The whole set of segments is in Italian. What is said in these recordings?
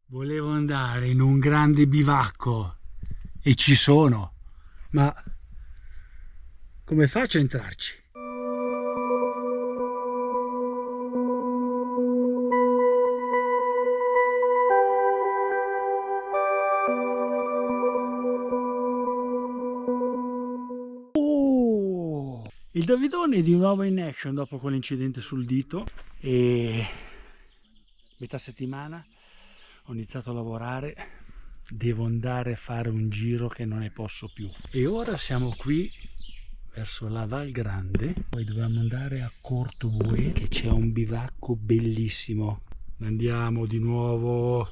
Volevo andare in un grande bivacco e ci sono, ma come faccio a entrarci? Il Davidone è di nuovo in action dopo quell'incidente sul dito e metà settimana ho iniziato a lavorare, devo andare a fare un giro che non ne posso più. E ora siamo qui verso la Val Grande, poi dobbiamo andare a Cortobue che c'è un bivacco bellissimo. Andiamo di nuovo.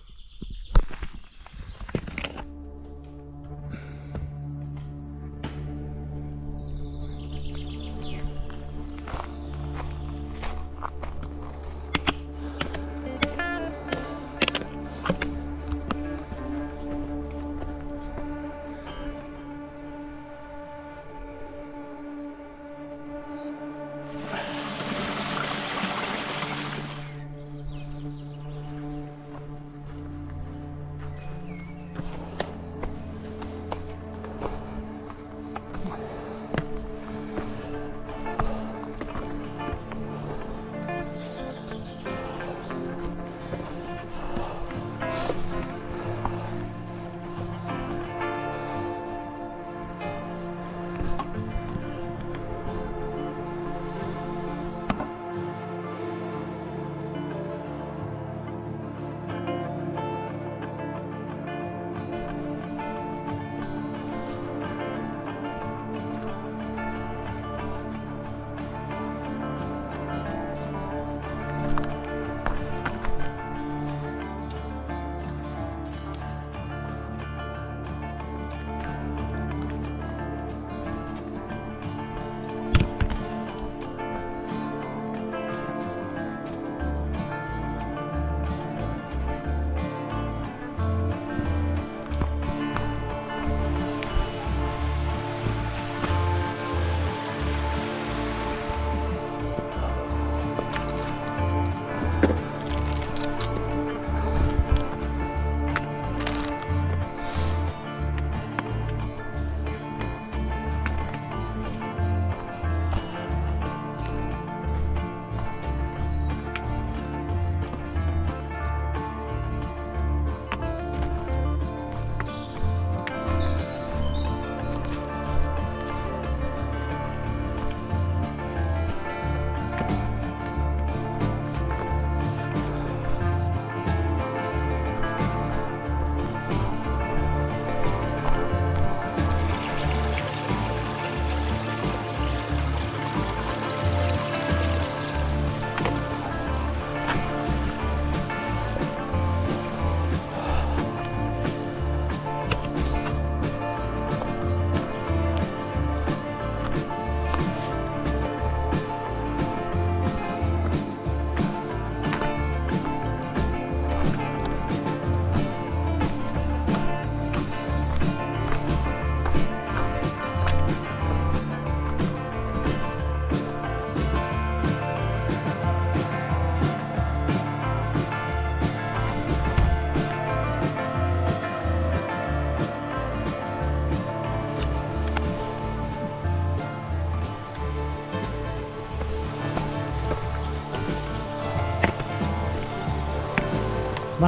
Ma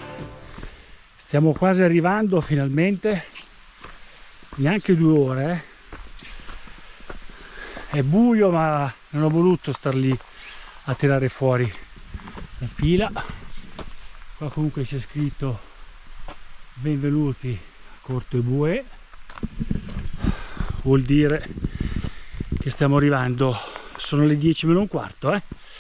stiamo quasi arrivando finalmente, neanche 2 ore. È buio ma non ho voluto star lì a tirare fuori la pila. Qua comunque c'è scritto benvenuti a Cortobue, vuol dire che stiamo arrivando, sono le 10 meno un quarto.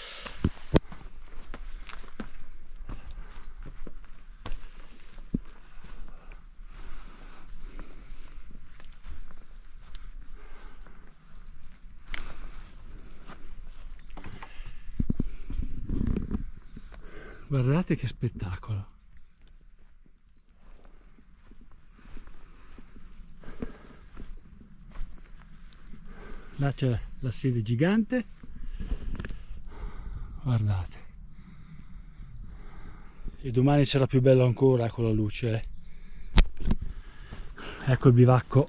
Guardate che spettacolo. Là c'è la sede gigante, guardate, e domani sarà più bello ancora con la luce. Ecco il bivacco.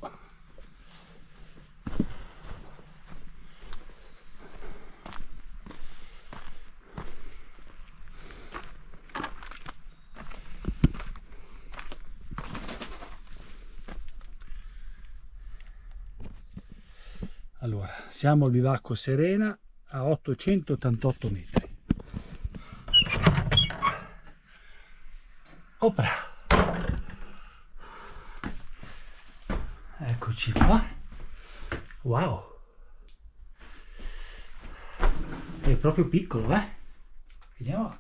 Allora, siamo al bivacco Serena a 888 metri. Opera. Eccoci qua. Wow. È proprio piccolo, eh? Vediamo.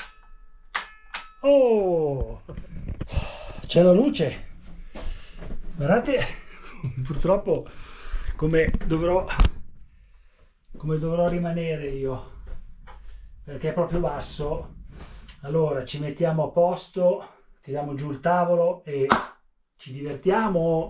Oh! C'è la luce. Guardate, purtroppo come dovrò rimanere io, perché è proprio basso. Allora ci mettiamo a posto, tiriamo giù il tavolo e ci divertiamo.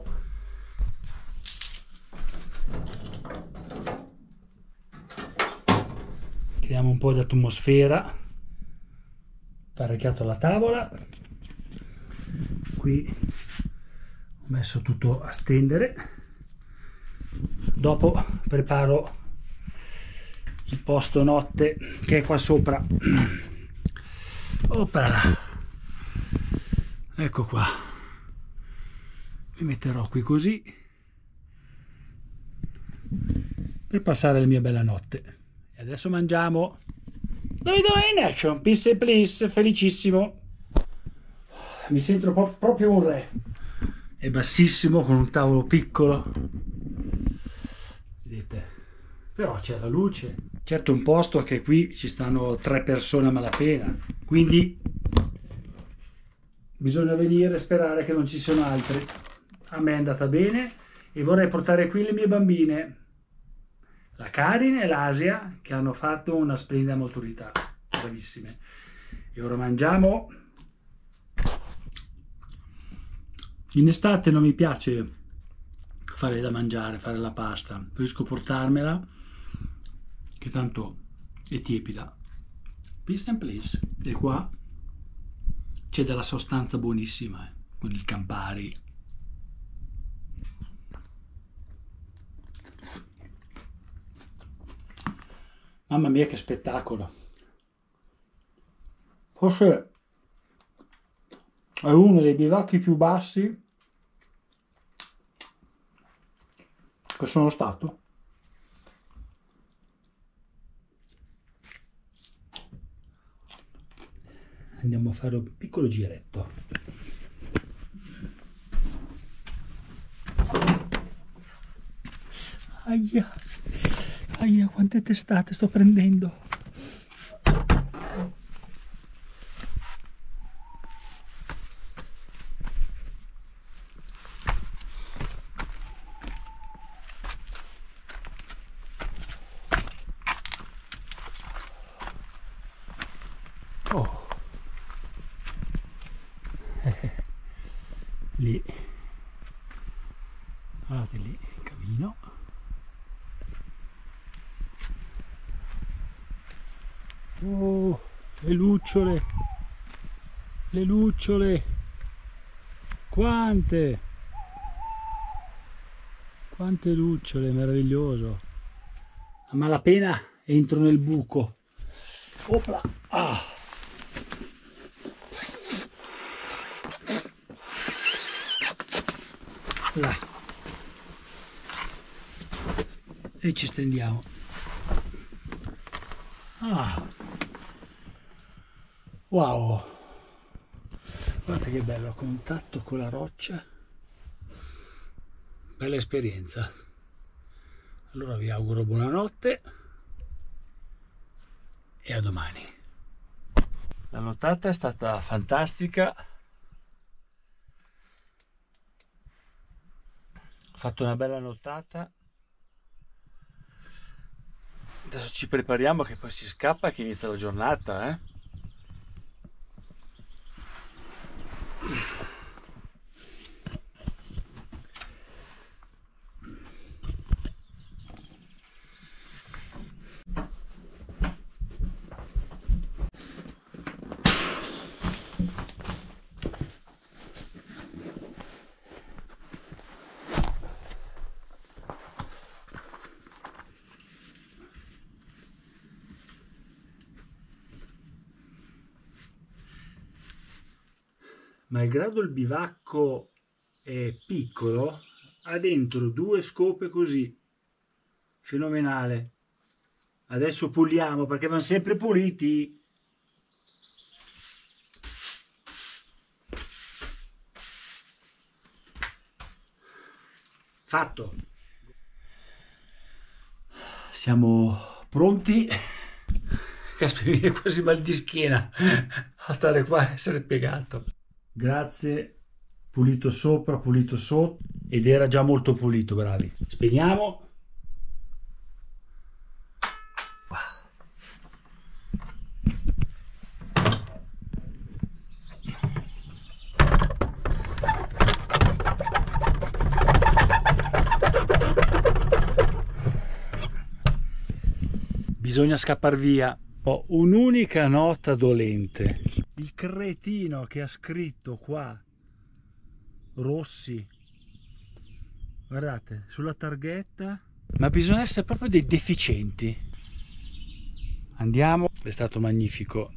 Creiamo un po' di atmosfera. Apparecchiato la tavola, qui ho messo tutto a stendere. Dopo preparo il posto notte che è qua sopra. Opala. Ecco qua, mi metterò qui così per passare la mia bella notte. E adesso mangiamo. Davide in action, peace and please, felicissimo. Mi sento proprio un re. È bassissimo con un tavolo piccolo. Vedete? Però c'è la luce. Certo, un posto che qui ci stanno 3 persone a malapena, quindi bisogna venire e sperare che non ci siano altri. A me è andata bene e vorrei portare qui le mie bambine, la Karin e l'Asia, che hanno fatto una splendida maturità, bravissime. E ora mangiamo. In estate non mi piace fare da mangiare, fare la pasta, preferisco portarmela, che tanto è tiepida. Peace and please. E qua c'è della sostanza buonissima, con il Campari. Mamma mia che spettacolo. Forse è uno dei bivacchi più bassi che sono stato. Andiamo a fare un piccolo giretto. Aia, aia, quante testate sto prendendo. Oh. Lì, guardate lì il camino. Oh, le lucciole, quante lucciole, meraviglioso. A malapena entro nel buco. Opla. Ah. Là. E ci stendiamo. Ah. Wow, guardate che bello, a contatto con la roccia, bella esperienza. Allora vi auguro buonanotte e a domani. La nottata è stata fantastica. Ho fatto una bella nottata. Adesso ci prepariamo che poi si scappa, che inizia la giornata, eh? malgrado il bivacco è piccolo, ha dentro 2 scope così, fenomenale. Adesso puliamo perché vanno sempre puliti. Fatto. Siamo pronti. Caspita, mi viene quasi mal di schiena a stare qua e essere piegato. Grazie, pulito sopra, pulito sotto, ed era già molto pulito, bravi. Spegniamo. Bisogna scappar via. Ho un'unica nota dolente. Il cretino che ha scritto qua Rossi, guardate, sulla targhetta, ma bisogna essere proprio dei deficienti. Andiamo, è stato magnifico.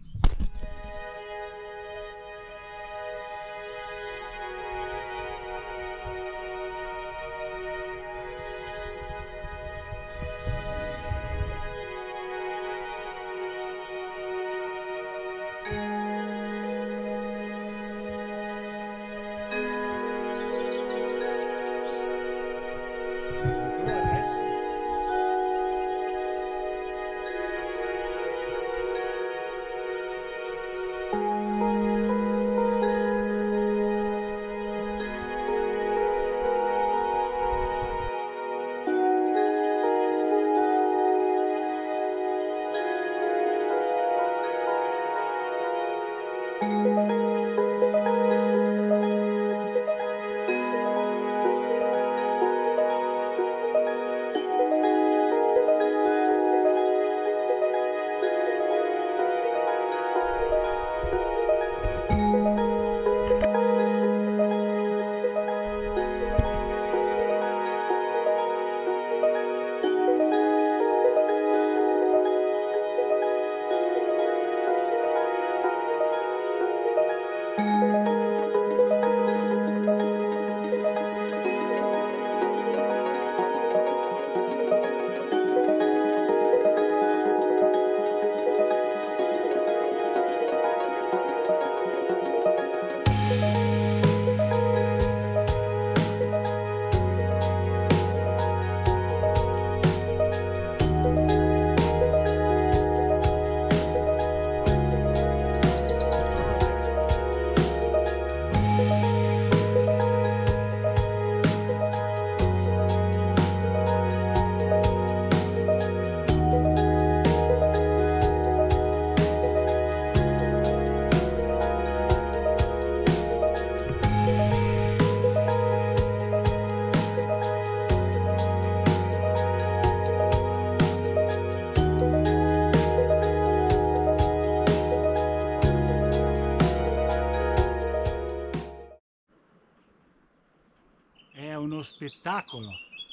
È uno spettacolo.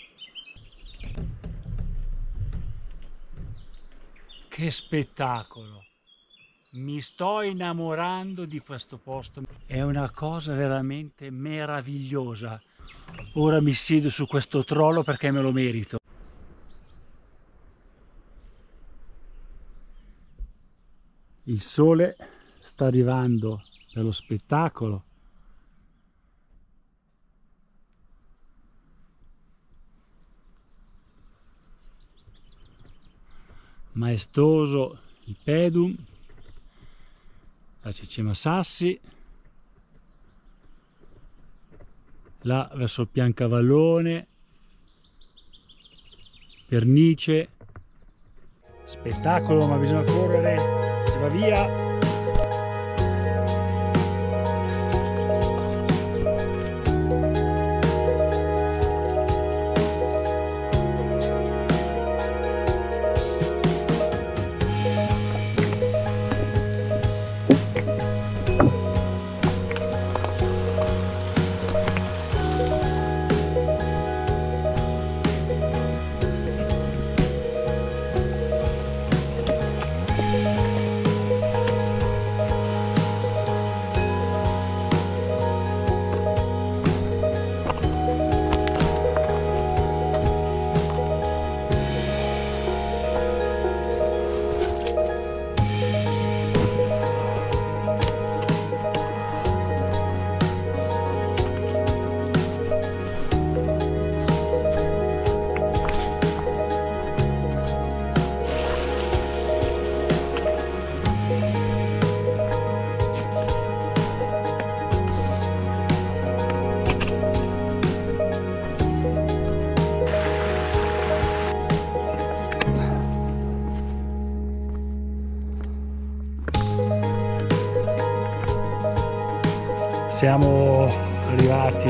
Che spettacolo! Mi sto innamorando di questo posto. È una cosa veramente meravigliosa. Ora mi siedo su questo trollo perché me lo merito. Il sole sta arrivando per lo spettacolo. Maestoso il pedum, la Cecema Sassi, là verso il Piancavallone, Pernice, spettacolo, ma bisogna correre, si va via. Siamo arrivati,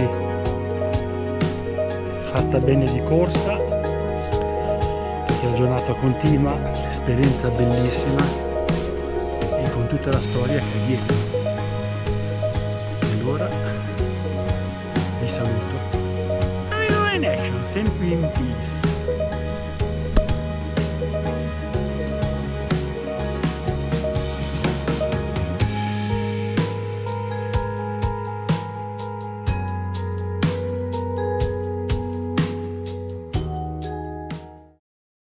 fatta bene di corsa, perché la giornata continua, l'esperienza bellissima e con tutta la storia che è dietro. E allora vi saluto. In action, sempre in peace.